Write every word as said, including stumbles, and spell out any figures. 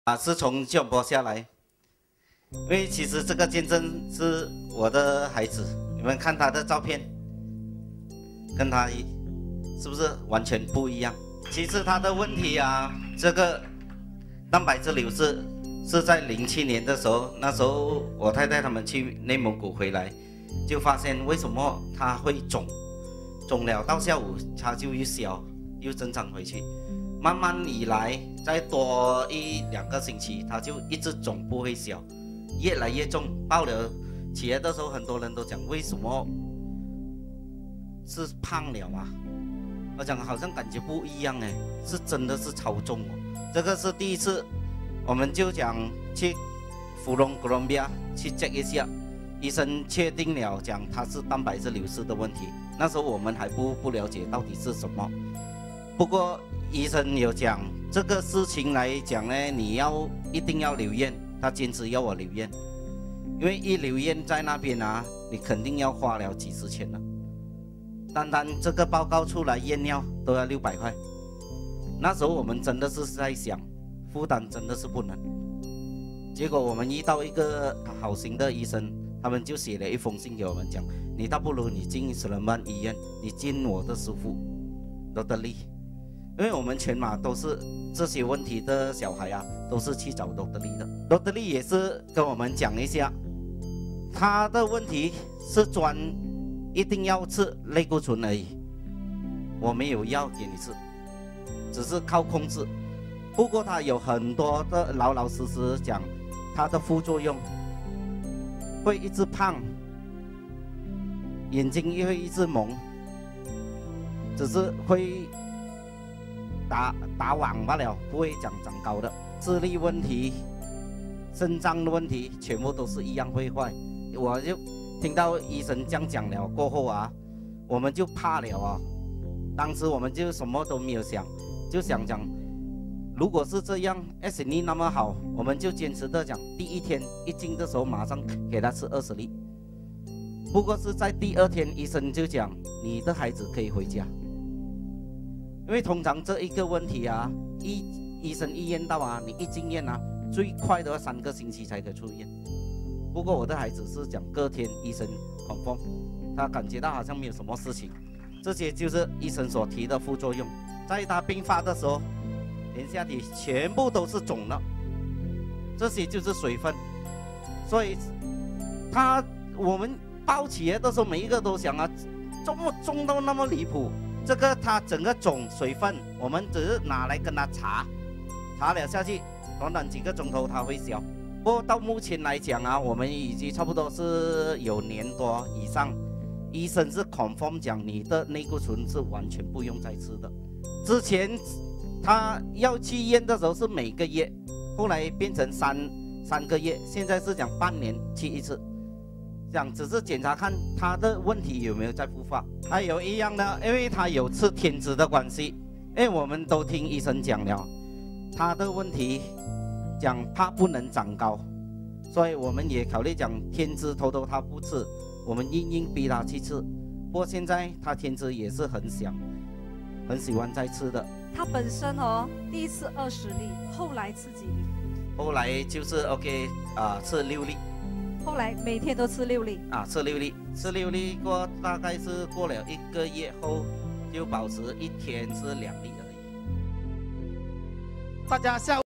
啊，是从吉波下来，因为其实这个见证是我的孩子，你们看他的照片，跟他是不是完全不一样？其实他的问题啊，这个蛋白质流失是在零七年的时候，那时候我太太他们去内蒙古回来，就发现为什么他会肿，肿了到下午他就又消，又正常回去。 慢慢以来，再多一两个星期，它就一直肿不会消，越来越重。到了起来的时候，很多人都讲为什么是胖了啊？我讲好像感觉不一样哎，是真的是超重哦。这个是第一次，我们就讲去芙蓉哥伦比亚去 check 一下，医生确定了讲它是蛋白质流失的问题。那时候我们还不不了解到底是什么，不过。 医生有讲这个事情来讲呢，你要一定要留院，他坚持要我留院，因为一留院在那边啊，你肯定要花了几十千了，单单这个报告出来验尿都要六百块，那时候我们真的是在想，负担真的是不能，结果我们遇到一个好心的医生，他们就写了一封信给我们讲，你倒不如你进斯伦曼医院，你进我的师傅罗德利。 因为我们全马都是这些问题的小孩啊，都是去找罗德利的。罗德利也是跟我们讲一下，他的问题是专一定要吃类固醇而已，我没有药给你吃，只是靠控制。不过他有很多的老老实实讲，他的副作用会一直胖，眼睛也会一直蒙，只是会。 打打网罢了，不会长长高的。视力问题、肾脏的问题，全部都是一样会坏。我就听到医生这样讲了过后啊，我们就怕了啊。当时我们就什么都没有想，就想讲，如果是这样 ，S 力那么好，我们就坚持的讲，第一天一进的时候马上给他吃二十粒。不过是在第二天，医生就讲，你的孩子可以回家。 因为通常这一个问题啊，医医生一验到啊，你一进院啊，最快的话三个星期才可以出院。不过我的孩子是讲隔天医生confirm，他感觉到好像没有什么事情，这些就是医生所提的副作用。在他病发的时候，连下体全部都是肿了，这些就是水分，所以他我们抱起来的时候，每一个都想啊，重重到那么离谱。 这个它整个肿水分，我们只是拿来跟它查，查了下去，短短几个钟头它会消。不过到目前来讲啊，我们已经差不多是有年多以上，医生是 confirm 讲你的类固醇是完全不用再吃的。之前他要去验的时候是每个月，后来变成三三个月，现在是讲半年去一次。 讲只是检查看他的问题有没有在复发，还有一样的，因为他有吃天脂的关系，因为我们都听医生讲了，他的问题讲怕不能长高，所以我们也考虑讲天脂头头他不吃，我们硬硬逼他去吃。不过现在他天脂也是很想，很喜欢在吃的。 他本身哦，第一次二十粒，后来吃几粒？ 后来就是 OK 啊、呃，吃六粒。 后来每天都吃六粒啊，吃六粒，吃六粒过大概是过了一个月后，就保持一天吃两粒而已。大家下午。